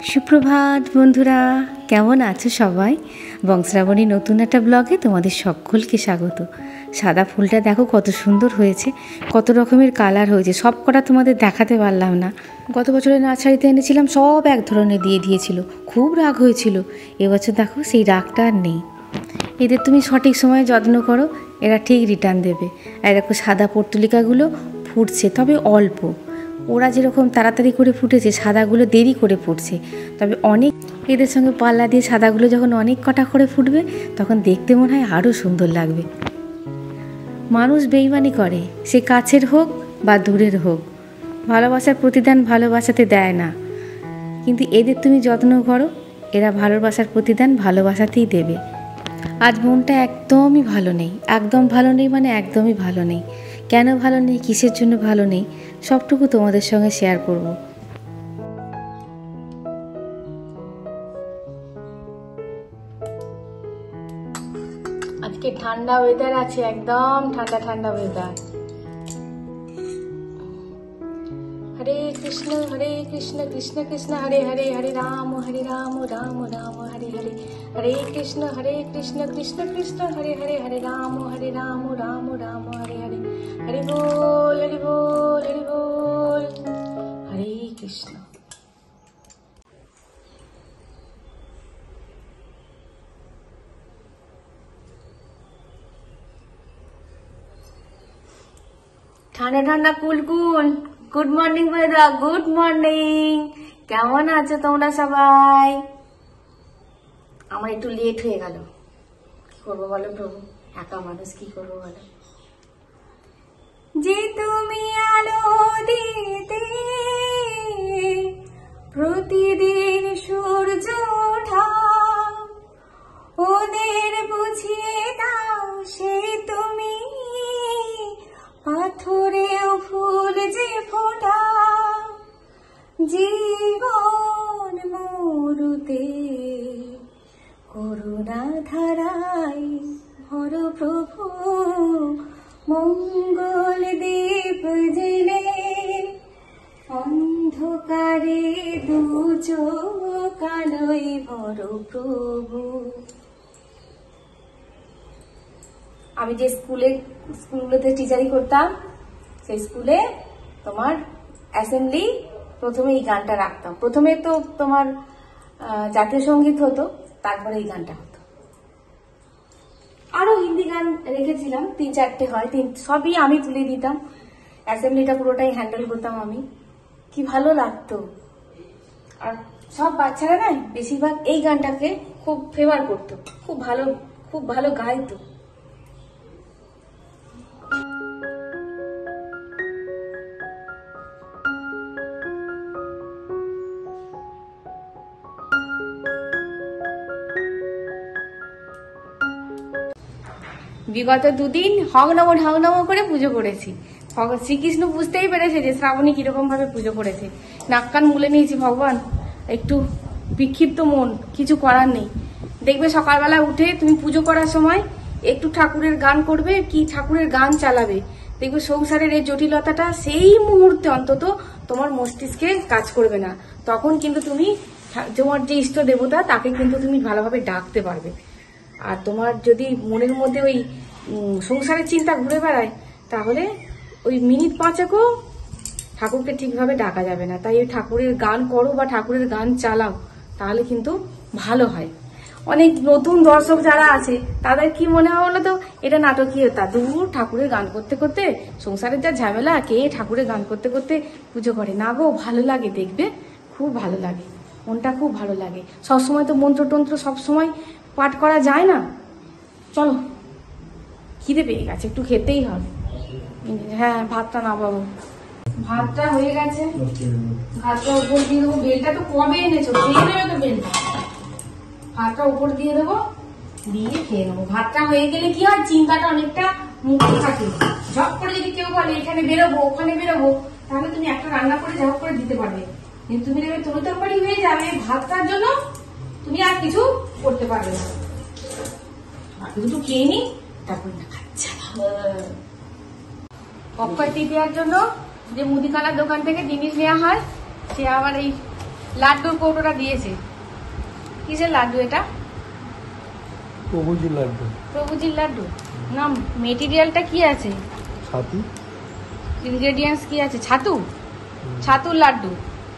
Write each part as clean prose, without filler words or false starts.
সুপ্রভাত বন্ধুরা, কেমন আছো সবাই? বংশরাবণী নতুন একটা ব্লগে তোমাদের সকলকে স্বাগত। সাদা ফুলটা দেখো কত সুন্দর হয়েছে, কত রকমের কালার হয়েছে। সব কটা তোমাদের দেখাতে পারলাম না। গত বছরে নার্সারিতে এনেছিলাম, সব এক ধরনের দিয়ে দিয়েছিল, খুব রাগ হয়েছিল। এবছর দেখো সেই রাগটা আর নেই। এদের তুমি সঠিক সময়ে যত্ন করো, এরা ঠিক রিটার্ন দেবে। আর দেখো সাদা পর্তুলিকাগুলো ফুটছে, তবে অল্প। ওরা যেরকম তাড়াতাড়ি করে ফুটেছে, সাদাগুলো দেরি করে ফুটছে। তবে অনেক এদের সঙ্গে পাল্লা দিয়ে সাদাগুলো যখন অনেক কটা করে ফুটবে, তখন দেখতে মনে হয় আরও সুন্দর লাগবে। মানুষ বেইমানি করে, সে কাছের হোক বা দূরের হোক। ভালোবাসার প্রতিদান ভালোবাসাতে দেয় না, কিন্তু এদের তুমি যত্ন করো, এরা ভালোবাসার প্রতিদান ভালোবাসাতেই দেবে। আজ মনটা একদমই ভালো নেই, একদম ভালো নেই মানে একদমই ভালো নেই। কেন ভালো নেই, কিসের জন্য ভালো নেই, সবটুকু তোমাদের সঙ্গে শেয়ার করব। আজকে ঠান্ডা ওয়েদার আছে, একদম ঠান্ডা ঠান্ডা ওয়েদার। হরে কৃষ্ণ কৃষ্ণ কৃষ্ণ হরে হরে, হরে রাম রাম রাম হরে হরে। হরে কৃষ্ণ কৃষ্ণ কৃষ্ণ হরে হরে, হরে রাম রাম রাম হরে হরে। হরি বল হরি বল হরি বল, হরে কৃষ্ণ। ঠান্ডা ঠান্ডা কুলকুল। গুড মর্নিং বন্ধুরা, গুড মর্নিং। কেমন আছো তোমরা সবাই? আমার একটু লেট হয়ে গেল, কি করবো বলো প্রভু, একা মানুষ কি করবো বলো। যে তুমি আলো দিতে প্রতিদিন সূর্য ওঠাও, ওদের বুঝিয়ে দাও সে তুমি পাথরেও ফুল যে ফোটাও। জীবন মরুতে করুণা ধারায় ভর প্রভু, মঙ্গল দীপ জেলে অন্ধকারে দু চোখ আলোয় ভর প্রভু। আমি যে স্কুলগুলোতে টিচারি করতাম, সেই স্কুলে তোমার অ্যাসেম্বলি প্রথমে এই গানটা রাখতাম। প্রথমে তো তোমার জাতীয় সঙ্গীত হতো, তারপরে এই গানটা হতো। আরো হিন্দি গান রেখেছিলাম, 3-4টে হয়, সবই আমি তুলে দিতাম। অ্যাসেম্বলিটা পুরোটাই হ্যান্ডেল করতাম আমি। কি ভালো লাগতো। আর সব বাচ্চারা না বেশিরভাগ এই গানটাকে খুব ফেভার করতো, খুব ভালো গাইতো। বিগত দুদিন হং নম করে পুজো করেছি। শ্রীকৃষ্ণ বুঝতেই পেরেছে যে শ্রাবণী কিরকম ভাবে পুজো করেছে। নাক কান মুলে নিয়েছি, ভগবান একটু বিক্ষিপ্ত মন, কিছু করার নেই। দেখবে সকালবেলা উঠে তুমি পুজো করার সময় একটু ঠাকুরের গান করবে, কি ঠাকুরের গান চালাবে, দেখবে সংসারের এই জটিলতাটা সেই মুহূর্তে অন্তত তোমার মস্তিষ্কে কাজ করবে না। তখন কিন্তু তুমি তোমার যে ইষ্ট দেবতা তাকে কিন্তু তুমি ভালোভাবে ডাকতে পারবে। আর তোমার যদি মনের মধ্যে ওই সংসারের চিন্তা ঘুরে বেড়ায়, তাহলে ওই মিনিট 5-একও ঠাকুরকে ঠিকভাবে ডাকা যাবে না। তাই ওই ঠাকুরের গান করো বা ঠাকুরের গান চালাও, তাহলে কিন্তু ভালো হয়। অনেক নতুন দর্শক যারা আছে তাদের কি মনে হয় বলো তো, এটা নাটকীয়তা। দূর, ঠাকুরের গান করতে করতে সংসারের যা ঝামেলা, কে ঠাকুরের গান করতে করতে পুজো করে না গো। ভালো লাগে, দেখবে খুব ভালো লাগে, মনটা খুব ভালো লাগে। সবসময় তো মন্ত্রতন্ত্র সবসময় পাঠ করা যায় না। চলো, খিদে পেয়ে গেছে, একটু খেতেই হবে। হ্যাঁ, ভাতটা না বাবু, ভাতটা হয়ে গেছে, ভাতটা উপর দিয়ে দেবো। বেলটা তো কবে এনেছো, খেয়ে নেবে তো বেলটা। ভাতটা উপর দিয়ে দেবো, দিয়ে খেয়ে নেবো। ভাতটা হয়ে গেলে কি হয়, চিন্তাটা অনেকটা মুক্ত থাকে। ঝপ করে যদি কেউ বলে এখানে বেরোবো ওখানে বেরোবো, তাহলে তুমি একটা রান্না করে ঝপ করে দিতে পারবে। কিন্তু তুমি দেখবে তরকারি হয়ে যাবে, ভাতটার জন্য তুমি আর কিছু করতে পারবে না। বাকি দুটো খেয়ে নি, তারপর আচ্ছা অক্ষয় তৃতীয়ার জন্য যে মুদিখানার দোকান থেকে জিনিস নেওয়া হয়, সে আবার এই লাড্ডুর কৌটোটা দিয়েছে। কিসের লাড্ডু এটা? প্রভুজির লাড্ডু। প্রভুজির লাড্ডু না, মেটেরিয়ালটা কি আছে? ছাতু। ইনগ্রেডিয়েন্টস কি আছে? ছাতু, ছাতুর লাড্ডু।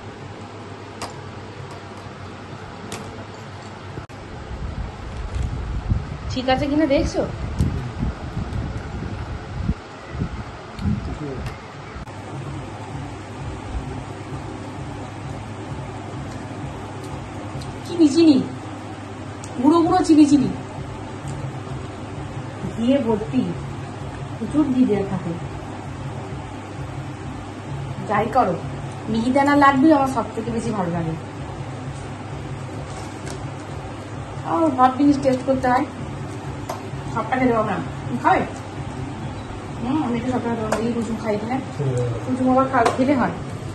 ঠিক আছে কিনা দেখছো? চিনি চিনি, গুঁড়ো গুঁড়ো চিনি চিনি দিয়ে ভর্তি, প্রচুর ঘি দেওয়া থাকে। যাই করো, মিহিদানার লাড্ডু আমার সব থেকে বেশি ভালো লাগে। সব জিনিস টেস্ট করতে হয়, সবটা খেতে পাবো না। খাবে? আমি একটু সবটা কুচুম খাই কিনা, কুচুম আবার খেলে হয়।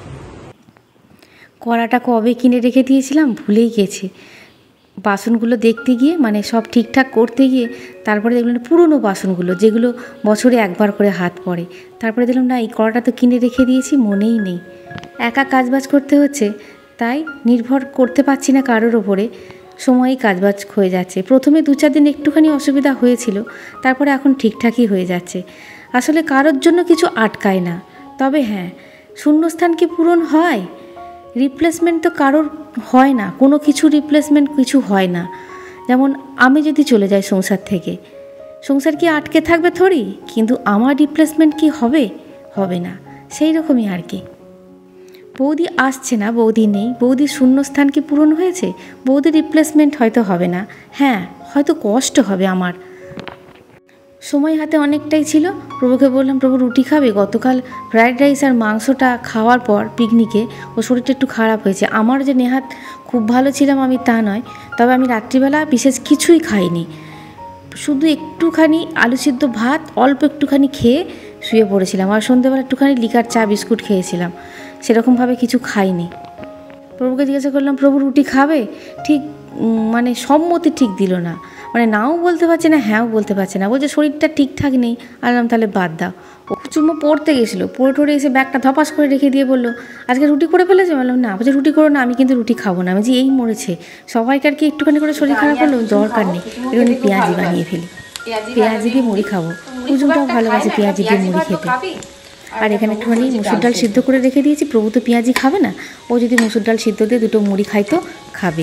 কড়াটা কবে কিনে রেখে দিয়েছিলাম ভুলেই গেছি। বাসনগুলো দেখতে গিয়ে মানে সব ঠিকঠাক করতে গিয়ে তারপরে দেখলাম পুরনো বাসনগুলো যেগুলো বছরে একবার করে হাত পড়ে, তারপরে দেখলাম না এই কড়াটা তো কিনে রেখে দিয়েছি, মনেই নেই। একা কাজবাজ করতে হচ্ছে, তাই নির্ভর করতে পারছি না কারোর ওপরে, সময়ই কাজবাজ হয়ে যাচ্ছে। প্রথমে 2-4 দিন একটুখানি অসুবিধা হয়েছিল, তারপরে এখন ঠিকঠাকই হয়ে যাচ্ছে। আসলে কারোর জন্য কিছু আটকায় না, তবে হ্যাঁ, শূন্যস্থান কি পূরণ হয়? রিপ্লেসমেন্ট তো কারোর হয় না, কোনো কিছু রিপ্লেসমেন্ট কিছু হয় না। যেমন আমি যদি চলে যাই সংসার থেকে, সংসার কি আটকে থাকবে থোড়ি, কিন্তু আমার রিপ্লেসমেন্ট কি হবে? হবে না। সেই রকমই আর কি। বৌদি আসছে না, বৌদি নেই, বৌদির শূন্যস্থান কি পূরণ হয়েছে? বৌদির রিপ্লেসমেন্ট হয়তো হবে না, হ্যাঁ হয়তো কষ্ট হবে আমার। সময় হাতে অনেকটাই ছিল। প্রভুকে বললাম, প্রভু রুটি খাবে? গতকাল ফ্রায়েড রাইস আর মাংসটা খাওয়ার পর পিকনিকে ও শরীরটা একটু খারাপ হয়েছে। আমার যে নেহাত খুব ভালো ছিলাম আমি তা নয়, তবে আমি রাত্রিবেলা বিশেষ কিছুই খাইনি, শুধু একটুখানি আলু সিদ্ধ ভাত অল্প একটুখানি খেয়ে শুয়ে পড়েছিলাম, আর সন্ধ্যেবেলা একটুখানি লিকার চা বিস্কুট খেয়েছিলাম, সেরকমভাবে কিছু খাইনি। প্রভুকে জিজ্ঞাসা করলাম, প্রভু রুটি খাবে? ঠিক মানে সম্মতি ঠিক দিল না, মানে নাও বলতে পারছে না, হ্যাঁও বলতে পারছে না, বলছে শরীরটা ঠিকঠাক নেই। আনলাম তাহলে বাদ দাও। ও চুম্মো পড়তে গেছিলো, পড়ে ঠরে এসে ব্যাগটা ধপাস করে রেখে দিয়ে বললো, আজকে রুটি করে ফেলেছে? বললাম না। বলছে রুটি করো না, আমি কিন্তু রুটি খাবো না। আমি যে এই মরেছে, সবাইকার কি একটুখানি করে শরীর খারাপ হলো? দরকার নেই, একটুখানি পেঁয়াজি বানিয়ে ফেলি, পেঁয়াজি দিয়ে মুড়ি খাবো। কুচুমটাও ভালোবাসে পেঁয়াজি দিয়ে মুড়ি খেতে। আর এখানে একটুখানি মুসুর ডাল সিদ্ধ করে রেখে দিয়েছি, প্রভু তো পেঁয়াজি খাবে না, ও যদি মুসুর ডাল সিদ্ধ দিয়ে দুটো মুড়ি খাইতো খাবে।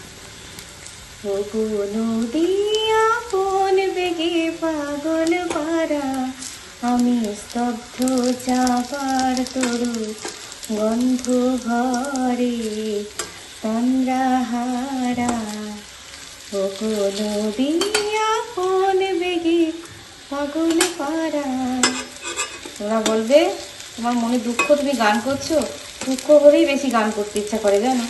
পাগল পারা আমি স্তব্ধ চাপার তরু গন্ধ ঘরে তন্দ্রাহারা, ও নদিয়া কোন বেগে পাগল পারা। তোমরা বলবে তোমার মনে দুঃখ, তুমি গান করছো? দুঃখ হলেই বেশি গান করতে ইচ্ছা করে, জানো?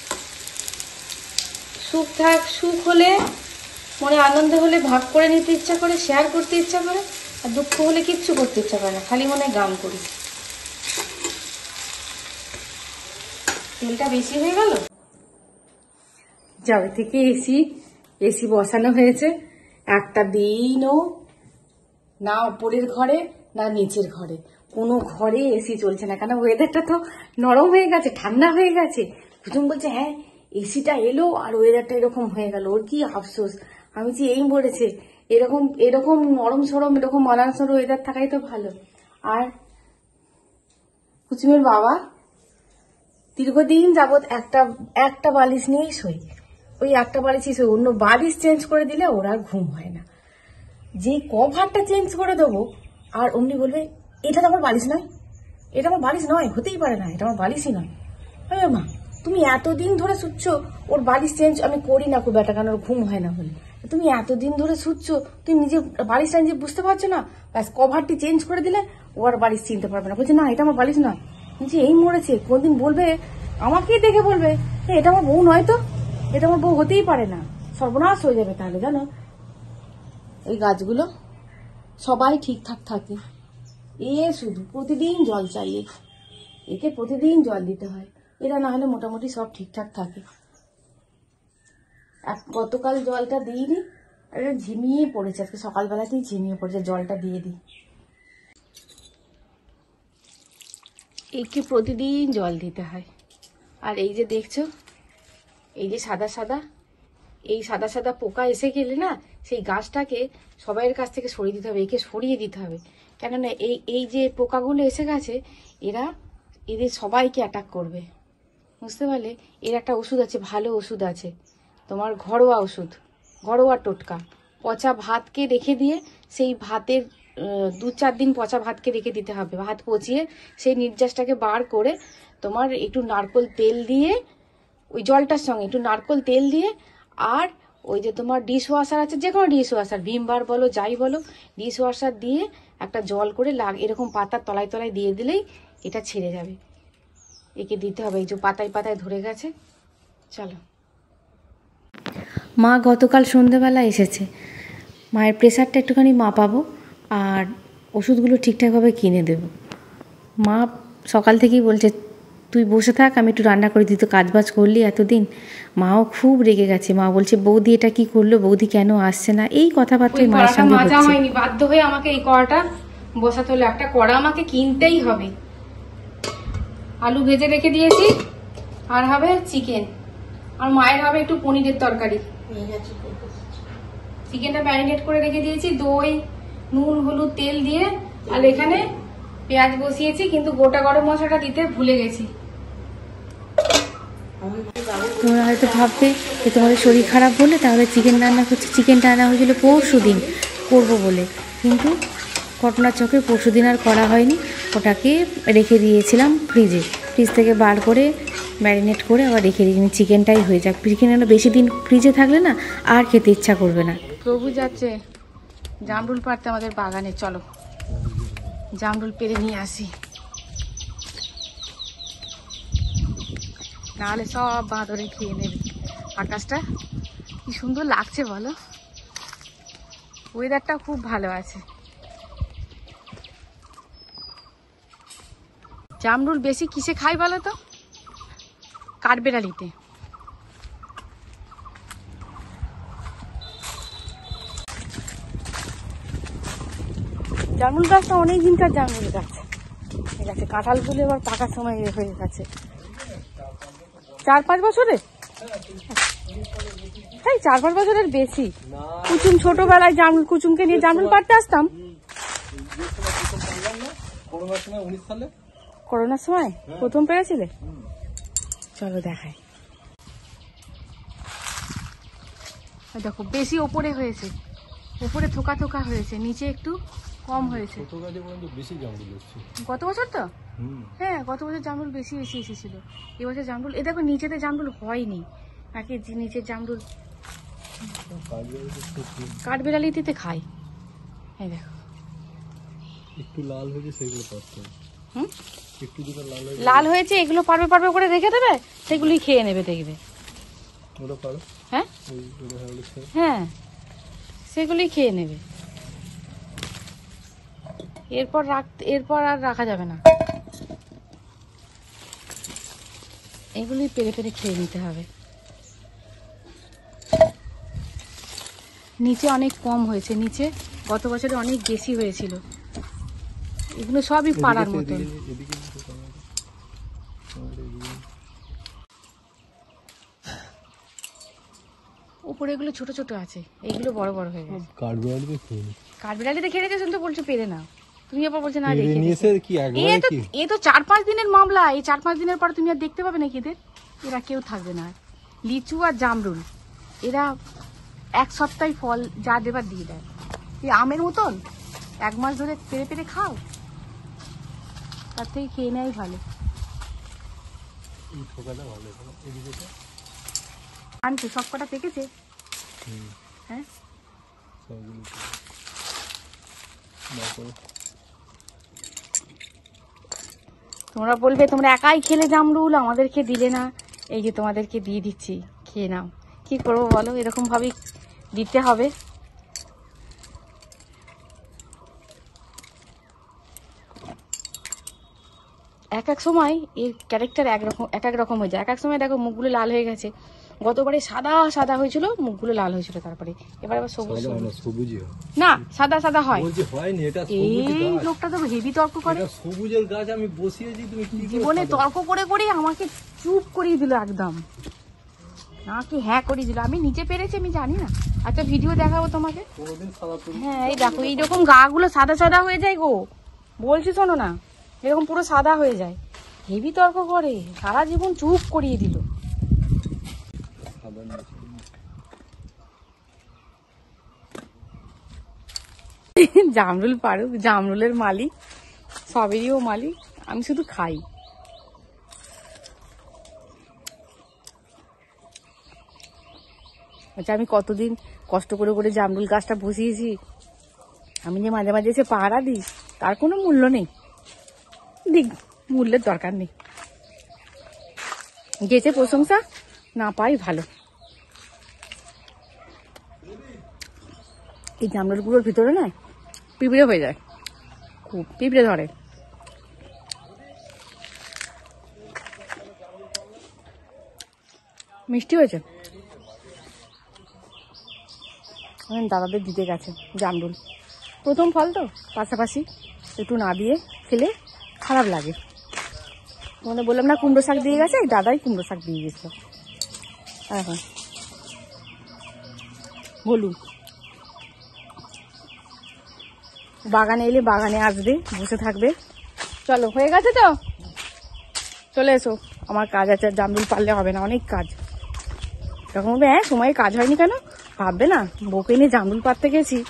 সুখ হলে, মনে আনন্দ হলে ভাগ করে নিতে ইচ্ছা করে, শেয়ার করতে ইচ্ছা করে, আর দুঃখ হলে কিচ্ছু করতে ইচ্ছা করে না, খালি মনে গান করি। তেলটা বেশি হয়ে গেল। যাবে থেকে এসি বসানো হয়েছে, একটা দিনও না উপরের ঘরে না নিচের ঘরে, কোনো ঘরে এসি চলছে না। কেন? ওয়েদারটা তো নরম হয়ে গেছে, ঠান্ডা হয়ে গেছে। কুসুম বলছে হ্যাঁ এসিটা এলো আর ওয়েদারটা এরকম হয়ে গেল, ওর কি আফসোস। আমি যে এই বলেছে, এরকম এরকম নরম সরম এরকম মালানসর ওয়েদার থাকাই তো ভালো। আর কুসুমের বাবা দীর্ঘদিন যাবৎ একটা বালিশ নিয়েই শোয়, ওই একটা বালিশই শোয়, অন্য বালিশ চেঞ্জ করে দিলে ওর আর ঘুম হয় না। যে কভারটা চেঞ্জ করে দেবো আর অমনি বলবে এটা তো আমার বালিশ নয়, এটা আমার বালিশ নয়, হতেই পারে না, এটা আমার বালিশই নয়। মা তুমি এতদিন ধরে শুচ্ছ, ওর বালিশ চেঞ্জ আমি করি না খুব একটা, কারণ ওর ঘুম হয় না বলে। তুমি এতদিন ধরে শুচ্ছ, তুমি নিজে বালিশটা নিজে বুঝতে পারছো না, ব্যাস কভারটি চেঞ্জ করে দিলে ও আর বালিশ চিনতে পারবে না। বলছে না এটা আমার বালিশ নয়। যে এই মরেছে, কোনদিন বলবে আমাকেই দেখে বলবে এটা আমার বউ নয় তো, এটা আমার বউ হতেই পারে না, সর্বনাশ হয়ে যাবে তাহলে। জানো এই গাছগুলো সবাই ঠিকঠাক থাকে, এ শুধু প্রতিদিন জল চাইয়ে, একে প্রতিদিন জল দিতে হয়, এরা না হলে মোটামুটি সব ঠিকঠাক থাকে। গতকাল জলটা দিইনি, এটা ঝিমিয়ে পড়েছে, আজকে সকালবেলাতেই ঝিমিয়ে পড়েছে, জলটা দিয়ে দিই। একে প্রতিদিন জল দিতে হয়, আর এই যে দেখছো, এই যে সাদা সাদা, এই সাদা সাদা পোকা এসে গেলে না সেই গাছটাকে সবাইয়ের কাছ থেকে সরিয়ে দিতে হবে, একে সরিয়ে দিতে হবে। কেননা এই এই যে পোকাগুলো এসে গেছে, এদের সবাইকে অ্যাটাক করবে, বুঝতে পারলে? এর একটা ওষুধ আছে, ভালো ওষুধ আছে তোমার, ঘরোয়া ওষুধ, ঘরোয়া টোটকা। পচা ভাতকে রেখে দিয়ে, সেই ভাতের 2-4 দিন পচা ভাতকে রেখে দিতে হবে, ভাত পচিয়ে সেই নির্যাসটাকে বার করে তোমার একটু নারকোল তেল দিয়ে, ওই জলটার সঙ্গে একটু নারকোল তেল দিয়ে, আর ওই যে তোমার ডিশ ওয়াশার আছে, যে কোনো ডিশ ওয়াশার, ভীম বার বলো যাই বলো, ডিশ ওয়াশার দিয়ে একটা জল করে এরকম পাতার তলায় তলায় দিয়ে দিলেই এটা ছেড়ে যাবে। একে দিতে হবে, এই যে পাতায় পাতায় ধরে গেছে। চলো। মা গতকাল সন্ধেবেলা এসেছে, মায়ের প্রেশারটা একটুখানি মাপাবো আর ওষুধগুলো ঠিকঠাকভাবে কিনে দেব। মা সকাল থেকেই বলছে তুই বসে থাক, আমি একটু রান্না করে দিই, তো কাজবাজ করলি এতদিন। মাও খুব রেগে গেছে, মা বলছে বৌদি এটা কি করলো, বৌদি কেন আসছে না, এই কথাবার্তায় মায়ের সঙ্গে মাজা হয়নি, বাধ্য হয়ে আমাকে এই কড়াটা বসাতে হলো। একটা কড়া আমাকে কিনতেই হবে। আলু ভেজে রেখে দিয়েছি, আর হবে চিকেন, আর মায়ের হবে একটু পনিরের তরকারি। চিকেনটা ম্যারিনেট করে রেখে দিয়েছি, দই, নুন, হলুদ, তেল দিয়ে। আর এখানে পেঁয়াজ বসিয়েছি, কিন্তু গোটা গরম মশলাটা দিতে ভুলে গেছি। তোমরা হয়তো ভাববে যে তোমাদের শরীর খারাপ বলে তাহলে চিকেন রান্না করছে। চিকেনটা আনা হয়েছিল পরশু দিন করবো বলে, কিন্তু ঘটনার চক্রে পরশু দিন আর করা হয়নি। ওটাকে রেখে দিয়েছিলাম ফ্রিজে, ফ্রিজ থেকে বার করে ম্যারিনেট করে আবার রেখে দিয়েছি। চিকেনটাই হয়ে যাক, চিকেন বেশি দিন ফ্রিজে থাকলে না আর খেতে ইচ্ছা করবে না। প্রভু যাচ্ছে জামরুল পাড়তে আমাদের বাগানে, চলো জামরুল পেড়ে নিয়ে আসি, নাহলে সব বাঁদরে খেয়ে নেবে। আকাশটা কি সুন্দর লাগছে বলো, ওয়েদারটা খুব ভালো আছে। জামরুল বেশি কিসে খাই বলো তো? কাঠবেড়ালিতে। জামরুল গাছটা অনেক দিনকার জামরুল গাছ, ঠিক আছে। কাঁঠালগুলো এবার পাকার সময় হয়ে গেছে। 4-5 বছরের, তাই 4-5 বছরের বেশি। কুচুম ছোটবেলায় জামরুল, কুচুমকে নিয়ে জামরুল পাড়তে আসতাম করোনার সময়। প্রথম পেরেছিলে? চলো দেখাই। দেখো বেশি ওপরে হয়েছে, ওপরে থোকা থোকা হয়েছে, নিচে একটু কম হয়েছে। গত বছর তো, হ্যাঁ গত বছর জামরুল বেশি বেশি এসেছিল। এবছর জামরুল, এ দেখো নিচেতে জামরুল হয়নি নাকি, নিচের জামরুল কাঠবেড়ালিতে খায়। এই দেখো একটু লাল হয়েছে, সেগুলো পারতে একটু যেটা লাল হয়েছে, এগুলো পারবে পারবে করে রেখে দেবে, সেগুলোই খেয়ে নেবে দেখবে। হ্যাঁ হ্যাঁ, সেগুলোই খেয়ে নেবে। এরপর আর রাখা যাবে না, এগুলোই পেরে পেরে খেয়ে নিতে হবে। নিচে অনেক কম হয়েছে, নিচে গত বছরে অনেক বেশি হয়েছিল। এগুলো সবই পাড়ার মতন। উপরে এগুলো ছোট ছোট আছে, এইগুলো বড় বড় হয়ে গেছে। কাঠবেড়ালিতে খেয়ে রেখেছেন তো, বলছো পেরে নাও। তুমি আবার বলছো না রেখে এ তো 4-5 দিনের মামলা, এই 4-5 দিনের পর তুমি আর দেখতে পাবে নাকি এদের, এরা কেউ থাকবে না। লিচু আর জামরুল এরা 1 সপ্তাহে ফল যা দেবার দিয়ে দেয়। এই আমের মতন 1 মাস ধরে পেরে পেরে খাও, তার থেকে খেয়ে নেওয়াই ভালো। আনছো সব কটা পেকেছে? হ্যাঁ তোমরা বলবে তোমরা একাই খেলে জামরুল, আমাদেরকে দিলে না। এই যে তোমাদেরকে দিয়ে দিচ্ছি, খেয়ে নাও। কি করবো বলো, এরকম ভাবেই দিতে হবে। এক এক সময় এর ক্যারেক্টার এক এক রকম হয়ে যায়। এক এক সময় দেখো মুখগুলো লাল হয়ে গেছে, গতবারে সাদা সাদা হয়েছিল, মুখগুলো লাল হয়েছিল, তারপরে এবার আবার সবুজ সাদা সবুজ। না, সবুজই হয়। না সাদা সাদা হয়। বলছি হয়নি, এটা এই সবুজ গাছ। লোকটা তো হেভি তর্ক করে, এটা সবুজের গাছ আমি বসিয়েছি, তুমি কি করে জীবনে সাদা? তর্ক করে করে আমাকে চুপ করিয়ে দিল একদম, না কি হ্যাঁ করিয়ে দিল। আমি নিচে পেরেছি আমি জানি না, একটা ভিডিও দেখাবো তোমাকে। কোনোদিন সাদা তুমি হ্যাঁ এই দেখো এইরকম গা গুলো সাদা সাদা হয়ে যায় গো, বলছি শোনো না, এরকম পুরো সাদা হয়ে যায়, হেভি তর্ক করে, সারা জীবন চুপ করিয়ে দিল। সাদা নিয়েছি। জামরুল পারুক, জামরুলের মালিক, সবেরই ও মালিক, আমি শুধু খাই। আচ্ছা আমি কতদিন কষ্ট করে করে জামরুল গাছটা বসিয়েছি, আমি যে মাঝে মাঝে এসে পাহারা দিই, তার কোনো মূল্য নেই। দিক, মূল্যের দরকার নেই, গেছে প্রশংসা, না পাই ভালো। এই জামরুলগুলোর ভিতরে না পিঁপড়ে হয়ে যায়, খুব পিঁপড়ে ধরে। মিষ্টি হয়েছে, দাদাদের দিতে গেছে জামরুল, প্রথম ফল তো, পাশাপাশি একটু না দিয়ে খেলে খারাপ লাগে। মানে বললাম না কুমড়ো শাক দিয়ে গেছে, দাদাই কুমড়ো শাক দিয়ে গেছিল। হ্যাঁ হ্যাঁ বলুন, বাগানে এলে বাগানে আসবে, বসে থাকবে। চলো হয়ে গেছে তো, চলে এসো, আমার কাজ আছে, জামরুল পারলে হবে না, অনেক কাজ। তখন বলবে হ্যাঁ সময়ে কাজ হয়নি কেন, ভাববে না বউকে নিয়ে জামরুল পাড়তে গেছি,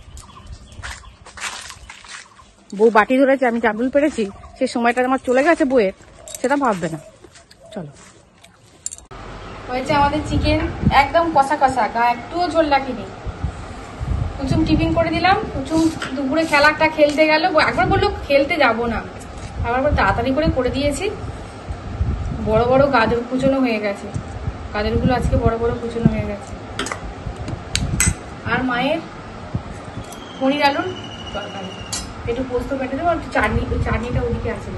বউ বাটি ধরেছে আমি জামরুল পেরেছি, সে সময়টা আমার চলে গেছে বউয়ের, সেটা ভাববে না। চলো হয়েছে আমাদের চিকেন, একদম কষা কষা, গা একটুও ঝোল রাখিনি। কুচুম টিফিন করে দিলাম, কুচুম দুপুরে খেলাটা খেলতে গেল, একবার বললো খেলতে যাব না, আবার তাড়াতাড়ি করে দিয়েছি। বড় বড় গাজর কুচনো হয়ে গেছে, গাজরগুলো আজকে বড় বড় কুচনো হয়ে গেছে। আর মায়ের পনির আলুর তরকারি, একটু পোস্ত বেটে দেবো, একটু চাটনি, ওই চাটনিটা ওদিকে আছে।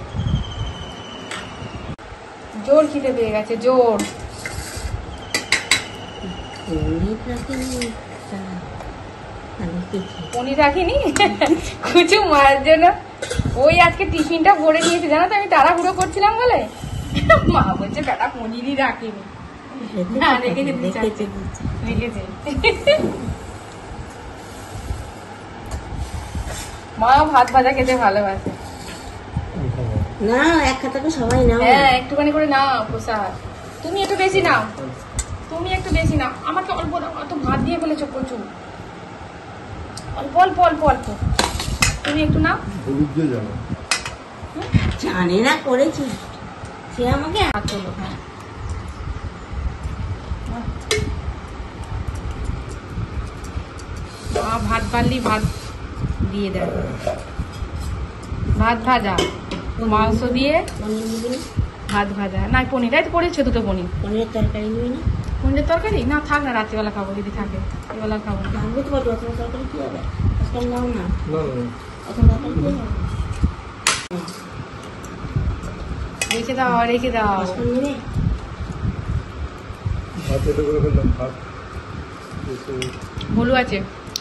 জোর খিদে পেয়ে গেছে, জোর। পনির রাখিনি কুচু মায়ের জন্য, ওই আজকে টিফিনটা ভরে নিয়েছে জানো তো, আমি তাড়াহুড়ো করছিলাম বলে, মা বলছে বেটা পনিরই রাখিনি, না রেখেছে, রেখেছে। মা ভাত ভাজা খেতে ভালোবাসে না, এক খাতা তো সবাই নাও। হ্যাঁ একটুখানি করে নাও প্রসাদ, তুমি একটু বেশি নাও, তুমি একটু বেশি নাও, আমাকে অল্প দাও, অত ভাত দিয়ে ফেলেছো প্রচুর, অল্প অল্প অল্প অল্প, তুমি একটু নাও। হলুদ দিয়ে যাবো, জানে না করেছি, সে আমাকে ভাত হলো, হ্যাঁ মা ভাত বাড়লি ভাত দিয়ে দেয়, ভাত ভাজা, মাংস দিয়ে পনির নিবি না? ভাত ভাজা, না পনিরটাই তো করেছে, দুটো পনির। পনিরের তরকারি নিবি না? পনিরের তরকারি না থাক না, রাত্রিবেলা খাবো যদি থাকে, এবেলা খাবো না। ভাববো তো বলবো, তোমার তরকারি কি হবে? আজকাল নাও না, না না এখন তরকারি কি হবে? রেখে দাও রেখে দাও, আজকাল নেবে? ভাত এটা করে ফেললাম, ভাত ভুলু আছে।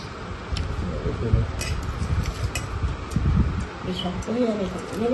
এই সব করে যাবে, নেবে?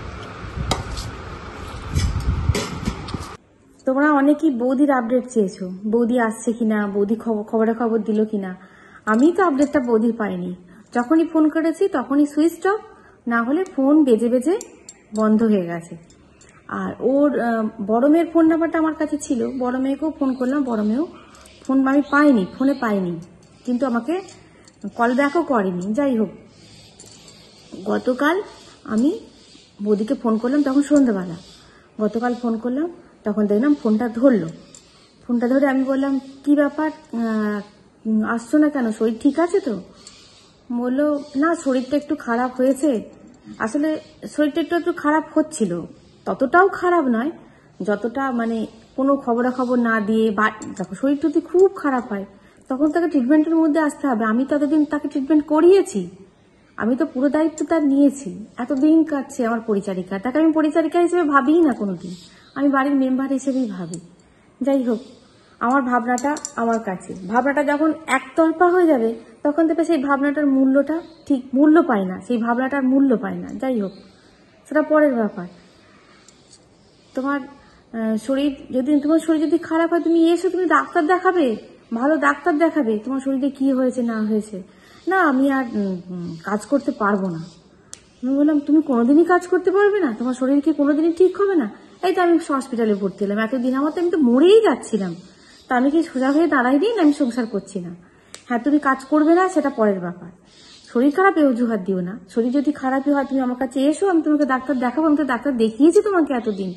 তোমরা অনেকেই বৌদির আপডেট চেয়েছো, বৌদি আসছে কিনা, বৌদি খবর দিল কিনা। আমি তো আপডেটটা বৌদির পাইনি, যখনই ফোন করেছি তখনই সুইচ অফ, না হলে ফোন বেজে বেজে বন্ধ হয়ে গেছে। আর ওর বড় মেয়ের ফোন নাম্বারটা আমার কাছে ছিল, বড় মেয়েকেও ফোন করলাম, বড় মেয়েও ফোন আমি পাইনি, ফোনে পাইনি, কিন্তু আমাকে কল ব্যাকও করেনি। যাই হোক, গতকাল আমি বৌদিকে ফোন করলাম, তখন সন্ধ্যাবেলা, গতকাল ফোন করলাম, তখন দেখলাম ফোনটা ধরলো, ফোনটা ধরে আমি বললাম কি ব্যাপার, আসছো না কেন, শরীর ঠিক আছে তো? বললো না শরীরটা একটু খারাপ হয়েছে, আসলে শরীরটা একটু খারাপ হচ্ছিল, ততটাও খারাপ নয় যতটা মানে কোনো খবরাখবর না দিয়ে, বা দেখো শরীর যদি খুব খারাপ হয় তখন তাকে ট্রিটমেন্টের মধ্যে আসতে হবে, আমি ততদিন তাকে ট্রিটমেন্ট করিয়েছি, আমি তো পুরো দায়িত্ব তার নিয়েছি, এতদিন কাটছে আমার পরিচারিকা, তাকে আমি পরিচারিকা হিসেবে ভাবিই না কোনোদিন, আমি বাড়ির মেম্বার হিসেবেই ভাবি। যাই হোক, আমার ভাবনাটা আমার কাছে, ভাবনাটা যখন একতরফা হয়ে যাবে তখন থেকে সেই ভাবনাটার মূল্যটা ঠিক মূল্য পায় না, সেই ভাবনাটার মূল্য পায় না। যাই হোক, সেটা পরের ব্যাপার। তোমার তোমার শরীর যদি খারাপ হয়, তুমি এসো, তুমি ডাক্তার দেখাবে, ভালো ডাক্তার দেখাবে তোমার শরীরে কি হয়েছে না হয়েছে। না আমি আর কাজ করতে পারবো না। আমি বললাম তুমি কোনোদিনই কাজ করতে পারবে না, তোমার শরীর কি কোনোদিনই ঠিক হবে না? এই তো আমি হসপিটালে ভর্তি হলাম, এতদিন আমার তো আমি তো মরেই যাচ্ছিলাম, তা আমি কি সোজা হয়ে দাঁড়াই দিই না আমি সংসার করছি না? হ্যাঁ তুমি কাজ করবে না সেটা পরের ব্যাপার, শরীর খারাপ এ অজুহাত দিও না। শরীর যদি খারাপই হয় তুমি আমার কাছে এসো, আমি তোমাকে ডাক্তার দেখাবো, আমি তো ডাক্তার দেখিয়েছি তোমাকে এতদিন।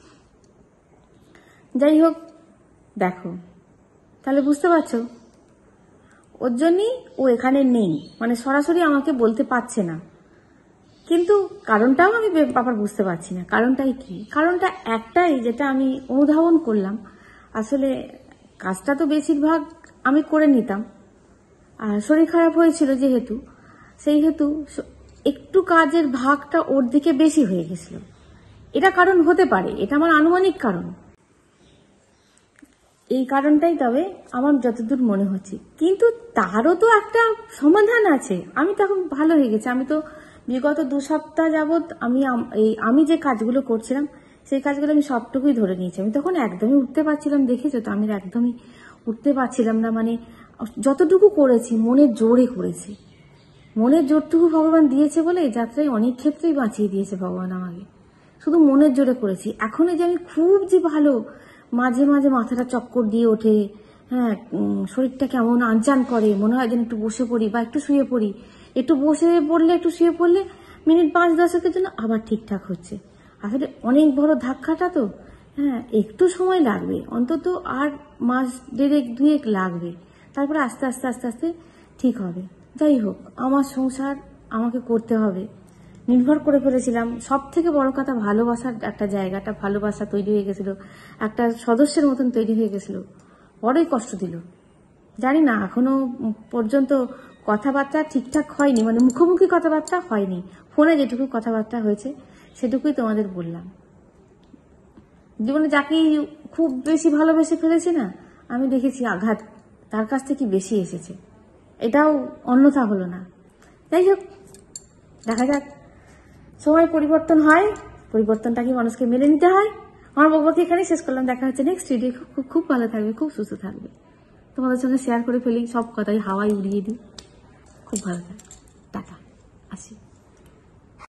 যাই হোক, দেখো তাহলে বুঝতে পারছো, ওর জন্যই ও এখানে নেই, মানে সরাসরি আমাকে বলতে পারছে না। কিন্তু কারণটাও আমি ব্যাপার বুঝতে পারছি না, কারণটাই কি? কারণটা একটাই, যেটা আমি অনুধাবন করলাম, আসলে কাজটা তো বেশিরভাগ আমি করে নিতাম, আর শরীর খারাপ হয়েছিল যেহেতু, সেই হেতু একটু কাজের ভাগটা ওর দিকে বেশি হয়ে গেছিল। এটা কারণ হতে পারে, এটা আমার আনুমানিক কারণ, এই কারণটাই তবে আমার যতদূর মনে হচ্ছে। কিন্তু তারও তো একটা সমাধান আছে। আমি তো এখন ভালো হয়ে গেছি, আমি তো বিগত 2 সপ্তাহ যাবৎ আমি যে কাজগুলো করছিলাম সেই কাজগুলো আমি সবটুকুই ধরে নিয়েছি। আমি তখন একদমই উঠতে পারছিলাম, দেখেছো তো, আমি একদমই উঠতে পারছিলাম না। মানে যতটুকু করেছি মনের জোরে করেছি, মনের জোরটুকু ভগবান দিয়েছে বলে এই যাত্রায় অনেক ক্ষেত্রেই বাঁচিয়ে দিয়েছে ভগবান আমাকে। শুধু মনের জোরে করেছি। এখন যে আমি খুব যে ভালো, মাঝে মাঝে মাথাটা চক্কর দিয়ে ওঠে, হ্যাঁ শরীরটা কেমন আনচান করে, মনে হয় যেন একটু বসে পড়ি বা একটু শুয়ে পড়ি, একটু বসে পড়লে একটু শুয়ে পড়লে মিনিট 5-10 জন্য আবার ঠিকঠাক হচ্ছে। আসলে অনেক বড় ধাক্কাটা তো, হ্যাঁ একটু সময় লাগবে, অন্তত আর মাস 1.5-2 লাগবে, তারপরে আস্তে আস্তে আস্তে আস্তে ঠিক হবে। যাই হোক, আমার সংসার আমাকে করতে হবে, নির্ভর করে ফেলেছিলাম। সব থেকে বড় কথা, ভালোবাসার একটা জায়গাটা, ভালোবাসা তৈরি হয়ে গেছিল, একটা সদস্যের মতন তৈরি হয়ে গেছিল, বড়ই কষ্ট দিল। জানি না এখনো পর্যন্ত কথাবার্তা ঠিকঠাক হয়নি, মানে মুখোমুখি কথাবার্তা হয়নি, ফোনে যেটুকু কথাবার্তা হয়েছে সেটুকুই তোমাদের বললাম। জীবনে যাকে খুব বেশি ভালোবেসে ফেলেছি না, আমি দেখেছি আঘাত তার কাছ থেকে বেশি এসেছে, এটাও অন্যথা হলো না। যাই হোক, দেখা যাক, সময় পরিবর্তন হয়, পরিবর্তনটাকে মানুষকে মেনে নিতে হয়। আমার বক্তব্য এখানেই শেষ করলাম, দেখা হচ্ছে নেক্সট ভিডিও। খুব খুব ভালো থাকবে, খুব সুস্থ থাকবে, তোমাদের সঙ্গে শেয়ার করে ফেলি, সব কথাই হাওয়ায় উড়িয়ে দিই। খুব ভালো থাকবে, টাটা, আসি।